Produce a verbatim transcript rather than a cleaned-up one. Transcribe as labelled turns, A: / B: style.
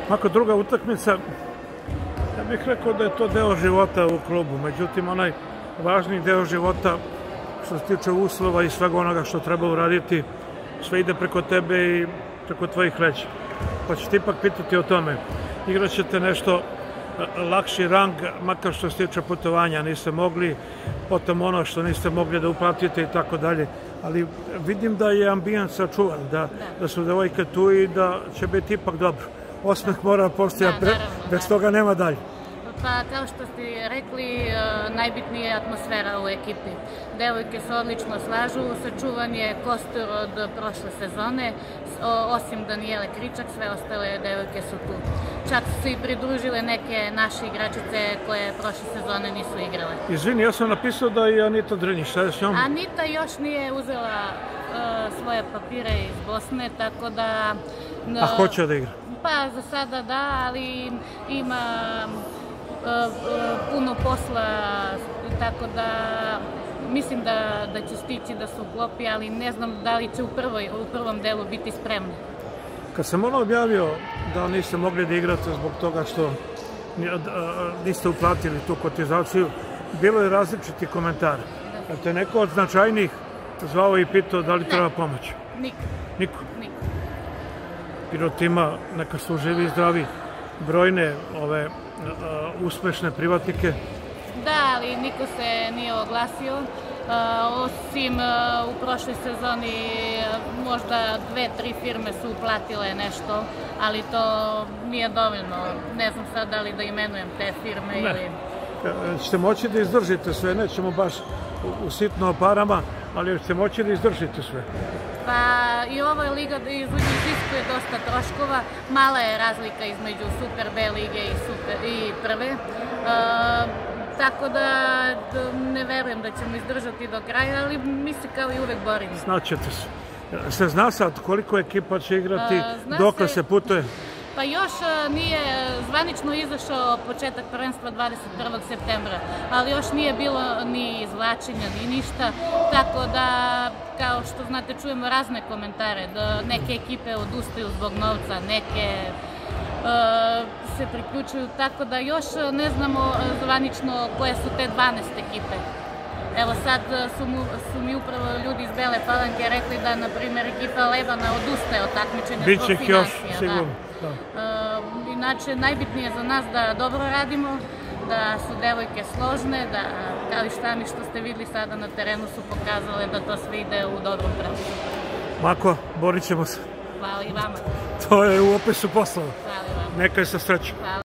A: Mako druga utakmica, ja bih rekao da je to deo života u klubu, međutim onaj važni deo života što se tiče uslova i svega onoga što treba uraditi, sve ide preko tebe i preko tvojih leđa. Pa ću ti ipak pitati o tome. Igrat ćete nešto lakši rang, makar što se tiče putovanja niste mogli, potom ono što niste mogli da uplatite i tako dalje. Ali vidim da je ambijent sačuvan, da, da su devojke tu i da će biti ipak dobro. Osmeh mora postojati, bez toga nema dalje.
B: Pa kao što ste rekli, najbitnija je atmosfera u ekipi. Devojke se odlično slažu, sačuvan je kostur od prošle sezone, osim Danijele Kričak, sve ostale devojke su tu. Čak su se i pridružile neke naše igračice koje prošle sezone nisu igrale.
A: Izvini, ja sam napisao da je Anita Drinjić, šta je s njom?
B: Anita još nije uzela svoje papire iz Bosne, tako da...
A: A hoće da igra?
B: Pa za sada da, ali ima puno posla, tako da mislim da, da će stići da se uklopi, ali ne znam da li će u, prvoj, u prvom delu biti spremni.
A: Kad sam ono objavio da niste mogli da igrate zbog toga što niste uplatili tu kotizaciju, bilo je različiti komentari. Da te neko od značajnih zvao i pitao da li ne. Treba pomoć?
B: Niko.
A: Niko?
B: Niko.
A: Pirot ima, neka su živi i zdravi, brojne ove uh, uspešne privatnike.
B: Da, ali niko se nije oglasio, uh, osim uh, u prošloj sezoni uh, možda dve, tri firme su uplatile nešto, ali to nije dovoljno. Ne znam sad da li da imenujem te firme ne. Ili...
A: Ćete moći da izdržite sve, nećemo baš u, u sitno o parama, ali ćete moći da izdržite sve.
B: Pa i ova liga iziskuje dosta troškova, mala je razlika između Super B lige i, super, i prve, e, tako da ne verujem da ćemo izdržati do kraja, ali mi se kao i uvek borimo. Znaćete se.
A: Se zna sad koliko ekipa će igrati, e, dokle se... se putuje?
B: Pa još nije zvanično izašao početak prvenstva dvadeset prvog septembra, ali još nije bilo ni izvlačenja, ni ništa, tako da, kao što znate, čujemo razne komentare, da neke ekipe odustaju zbog novca, neke uh, se priključuju, tako da još ne znamo zvanično koje su te dvanaest ekipe. Evo sad su, mu, su mi upravo ljudi iz Bele Palanke rekli da, na primjer, ekipa Lebana odustaje od takmičenja zbog financija.
A: Sigurno. Da.
B: Da. Uh, inače, najbitnije za nas da dobro radimo, da su devojke složne, da, kao i šta mi što ste videli sada na terenu su pokazale da to sve ide u dobrom pravcu.
A: Mako, borit ćemo se.
B: Hvala i vama.
A: To je u opisu posla.
B: Hvala i vama.
A: Neka je sa srećom.